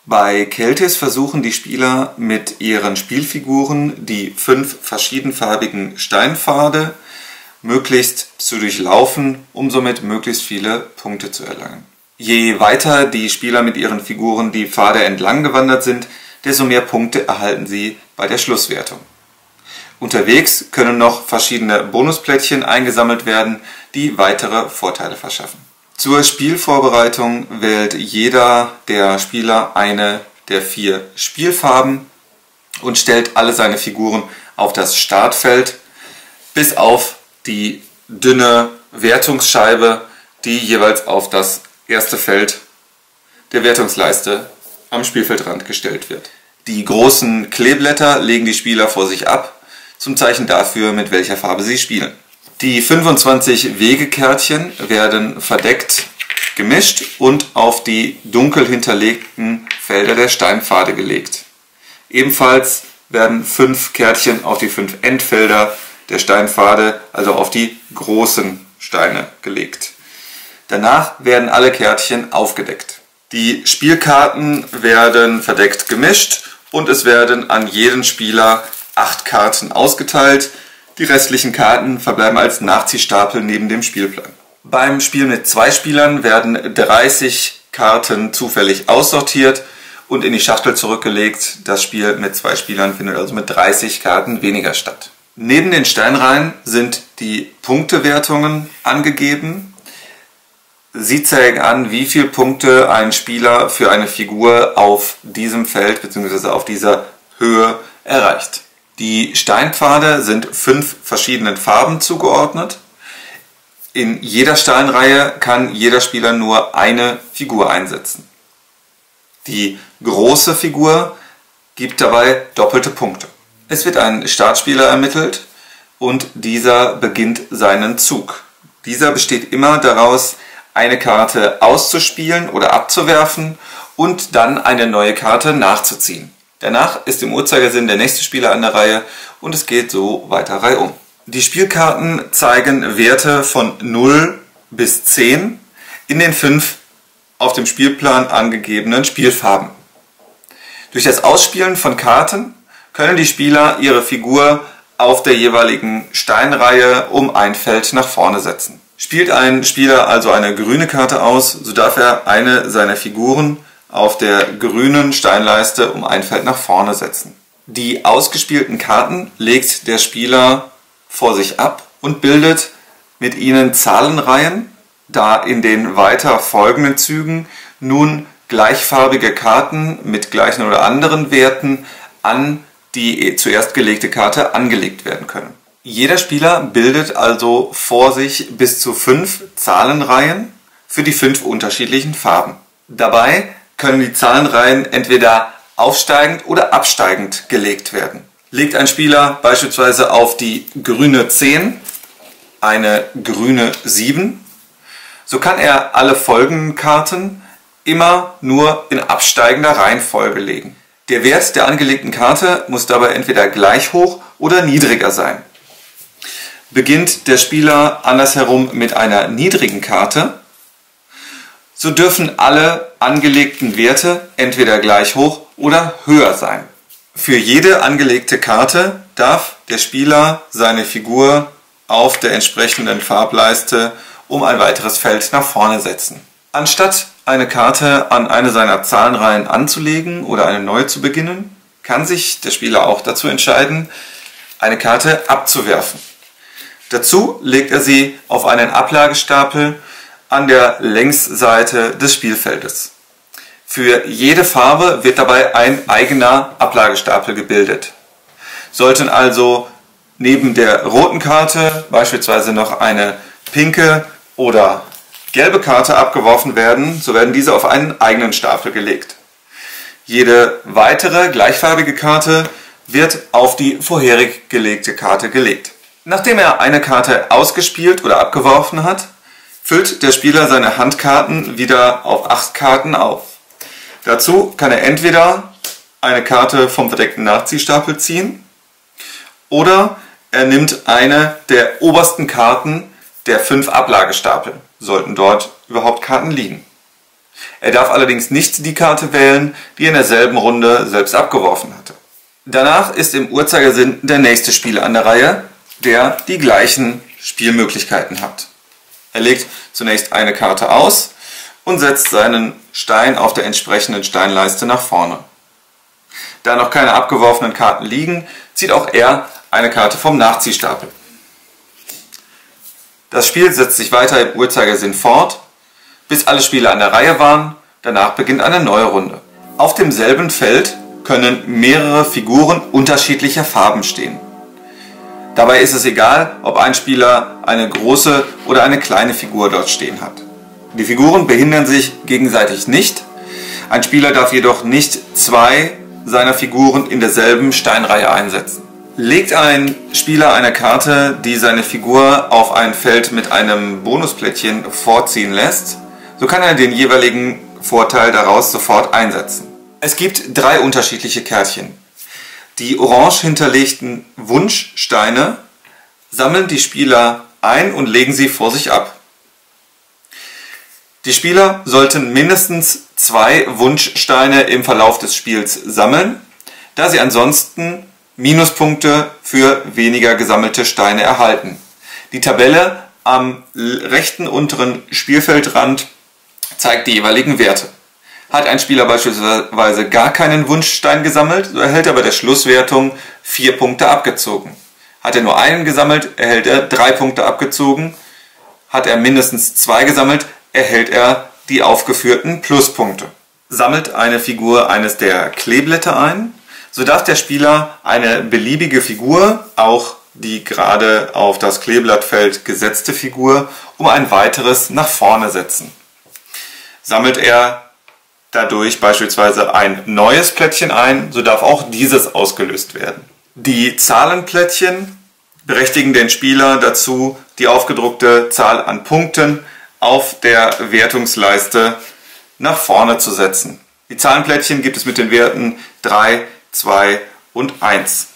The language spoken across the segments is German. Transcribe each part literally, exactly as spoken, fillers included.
Bei Keltis versuchen die Spieler mit ihren Spielfiguren die fünf verschiedenfarbigen Steinpfade möglichst zu durchlaufen, um somit möglichst viele Punkte zu erlangen. Je weiter die Spieler mit ihren Figuren die Pfade entlang gewandert sind, desto mehr Punkte erhalten sie bei der Schlusswertung. Unterwegs können noch verschiedene Bonusplättchen eingesammelt werden, die weitere Vorteile verschaffen. Zur Spielvorbereitung wählt jeder der Spieler eine der vier Spielfarben und stellt alle seine Figuren auf das Startfeld, bis auf die dünne Wertungsscheibe, die jeweils auf das erste Feld der Wertungsleiste am Spielfeldrand gestellt wird. Die großen Kleeblätter legen die Spieler vor sich ab, zum Zeichen dafür, mit welcher Farbe sie spielen. Die fünfundzwanzig Wegekärtchen werden verdeckt gemischt und auf die dunkel hinterlegten Felder der Steinpfade gelegt. Ebenfalls werden fünf Kärtchen auf die fünf Endfelder der Steinpfade, also auf die großen Steine, gelegt. Danach werden alle Kärtchen aufgedeckt. Die Spielkarten werden verdeckt gemischt und es werden an jeden Spieler acht Karten ausgeteilt. Die restlichen Karten verbleiben als Nachziehstapel neben dem Spielplan. Beim Spiel mit zwei Spielern werden dreißig Karten zufällig aussortiert und in die Schachtel zurückgelegt. Das Spiel mit zwei Spielern findet also mit dreißig Karten weniger statt. Neben den Steinreihen sind die Punktewertungen angegeben. Sie zeigen an, wie viele Punkte ein Spieler für eine Figur auf diesem Feld bzw. auf dieser Höhe erreicht. Die Steinpfade sind fünf verschiedenen Farben zugeordnet. In jeder Steinreihe kann jeder Spieler nur eine Figur einsetzen. Die große Figur gibt dabei doppelte Punkte. Es wird ein Startspieler ermittelt und dieser beginnt seinen Zug. Dieser besteht immer daraus, eine Karte auszuspielen oder abzuwerfen und dann eine neue Karte nachzuziehen. Danach ist im Uhrzeigersinn der nächste Spieler an der Reihe und es geht so weiter reihum. Die Spielkarten zeigen Werte von null bis zehn in den fünf auf dem Spielplan angegebenen Spielfarben. Durch das Ausspielen von Karten können die Spieler ihre Figur auf der jeweiligen Steinreihe um ein Feld nach vorne setzen. Spielt ein Spieler also eine grüne Karte aus, so darf er eine seiner Figuren auf der grünen Steinleiste um ein Feld nach vorne setzen. Die ausgespielten Karten legt der Spieler vor sich ab und bildet mit ihnen Zahlenreihen, da in den weiter folgenden Zügen nun gleichfarbige Karten mit gleichen oder anderen Werten an die zuerst gelegte Karte angelegt werden können. Jeder Spieler bildet also vor sich bis zu fünf Zahlenreihen für die fünf unterschiedlichen Farben. Dabei können die Zahlenreihen entweder aufsteigend oder absteigend gelegt werden. Legt ein Spieler beispielsweise auf die grüne zehn eine grüne sieben, so kann er alle folgenden Karten immer nur in absteigender Reihenfolge legen. Der Wert der angelegten Karte muss dabei entweder gleich hoch oder niedriger sein. Beginnt der Spieler andersherum mit einer niedrigen Karte, so dürfen alle angelegten Werte entweder gleich hoch oder höher sein. Für jede angelegte Karte darf der Spieler seine Figur auf der entsprechenden Farbleiste um ein weiteres Feld nach vorne setzen. Anstatt eine Karte an eine seiner Zahlenreihen anzulegen oder eine neue zu beginnen, kann sich der Spieler auch dazu entscheiden, eine Karte abzuwerfen. Dazu legt er sie auf einen Ablagestapel an der Längsseite des Spielfeldes. Für jede Farbe wird dabei ein eigener Ablagestapel gebildet. Sollten also neben der roten Karte beispielsweise noch eine pinke oder gelbe Karte abgeworfen werden, so werden diese auf einen eigenen Stapel gelegt. Jede weitere gleichfarbige Karte wird auf die vorherig gelegte Karte gelegt. Nachdem er eine Karte ausgespielt oder abgeworfen hat, füllt der Spieler seine Handkarten wieder auf acht Karten auf. Dazu kann er entweder eine Karte vom verdeckten Nachziehstapel ziehen oder er nimmt eine der obersten Karten der fünf Ablagestapel, sollten dort überhaupt Karten liegen. Er darf allerdings nicht die Karte wählen, die er in derselben Runde selbst abgeworfen hatte. Danach ist im Uhrzeigersinn der nächste Spieler an der Reihe, der die gleichen Spielmöglichkeiten hat. Er legt zunächst eine Karte aus und setzt seinen Stein auf der entsprechenden Steinleiste nach vorne. Da noch keine abgeworfenen Karten liegen, zieht auch er eine Karte vom Nachziehstapel. Das Spiel setzt sich weiter im Uhrzeigersinn fort, bis alle Spieler an der Reihe waren. Danach beginnt eine neue Runde. Auf demselben Feld können mehrere Figuren unterschiedlicher Farben stehen. Dabei ist es egal, ob ein Spieler eine große oder eine kleine Figur dort stehen hat. Die Figuren behindern sich gegenseitig nicht. Ein Spieler darf jedoch nicht zwei seiner Figuren in derselben Steinreihe einsetzen. Legt ein Spieler eine Karte, die seine Figur auf ein Feld mit einem Bonusplättchen vorziehen lässt, so kann er den jeweiligen Vorteil daraus sofort einsetzen. Es gibt drei unterschiedliche Kärtchen. Die orange hinterlegten Wunschsteine sammeln die Spieler ein und legen sie vor sich ab. Die Spieler sollten mindestens zwei Wunschsteine im Verlauf des Spiels sammeln, da sie ansonsten Minuspunkte für weniger gesammelte Steine erhalten. Die Tabelle am rechten unteren Spielfeldrand zeigt die jeweiligen Werte. Hat ein Spieler beispielsweise gar keinen Wunschstein gesammelt, so erhält er bei der Schlusswertung vier Punkte abgezogen. Hat er nur einen gesammelt, erhält er drei Punkte abgezogen. Hat er mindestens zwei gesammelt, erhält er die aufgeführten Pluspunkte. Sammelt eine Figur eines der Kleeblätter ein, so darf der Spieler eine beliebige Figur, auch die gerade auf das Kleeblattfeld gesetzte Figur, um ein weiteres nach vorne setzen. Sammelt er dadurch beispielsweise ein neues Plättchen ein, so darf auch dieses ausgelöst werden. Die Zahlenplättchen berechtigen den Spieler dazu, die aufgedruckte Zahl an Punkten auf der Wertungsleiste nach vorne zu setzen. Die Zahlenplättchen gibt es mit den Werten drei, zwei und eins.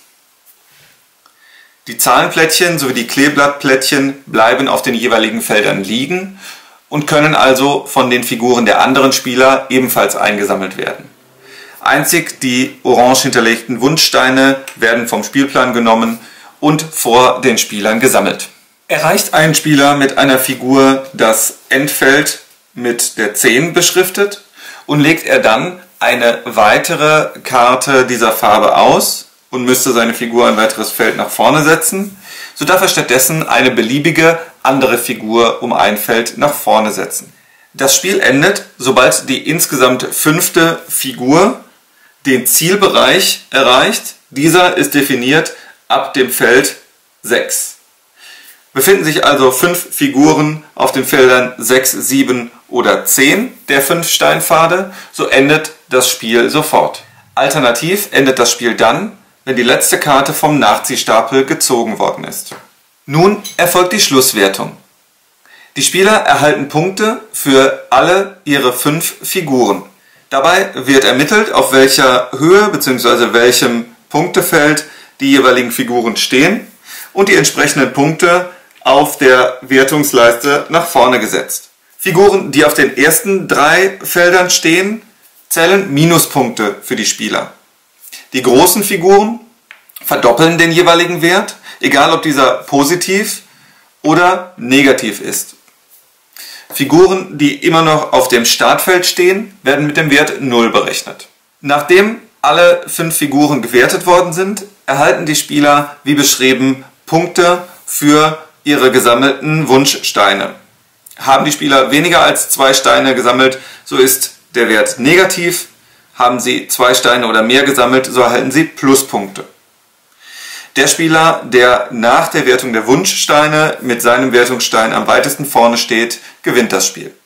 Die Zahlenplättchen sowie die Kleeblattplättchen bleiben auf den jeweiligen Feldern liegen und können also von den Figuren der anderen Spieler ebenfalls eingesammelt werden. Einzig die orange hinterlegten Wunschsteine werden vom Spielplan genommen und vor den Spielern gesammelt. Erreicht ein Spieler mit einer Figur das Endfeld mit der zehn beschriftet und legt er dann eine weitere Karte dieser Farbe aus und müsste seine Figur ein weiteres Feld nach vorne setzen, so darf er stattdessen eine beliebige andere Figur um ein Feld nach vorne setzen. Das Spiel endet, sobald die insgesamt fünfte Figur den Zielbereich erreicht. Dieser ist definiert ab dem Feld sechs. Befinden sich also fünf Figuren auf den Feldern sechs, sieben oder zehn der fünf Steinpfade, so endet das Spiel sofort. Alternativ endet das Spiel dann, wenn die letzte Karte vom Nachziehstapel gezogen worden ist. Nun erfolgt die Schlusswertung. Die Spieler erhalten Punkte für alle ihre fünf Figuren. Dabei wird ermittelt, auf welcher Höhe bzw. welchem Punktefeld die jeweiligen Figuren stehen und die entsprechenden Punkte auf der Wertungsleiste nach vorne gesetzt. Figuren, die auf den ersten drei Feldern stehen, zählen Minuspunkte für die Spieler. Die großen Figuren verdoppeln den jeweiligen Wert, egal ob dieser positiv oder negativ ist. Figuren, die immer noch auf dem Startfeld stehen, werden mit dem Wert null berechnet. Nachdem alle fünf Figuren gewertet worden sind, erhalten die Spieler, wie beschrieben, Punkte für ihre gesammelten Wunschsteine. Haben die Spieler weniger als zwei Steine gesammelt, so ist der Wert negativ. Haben sie zwei Steine oder mehr gesammelt, so erhalten sie Pluspunkte. Der Spieler, der nach der Wertung der Wunschsteine mit seinem Wertungsstein am weitesten vorne steht, gewinnt das Spiel.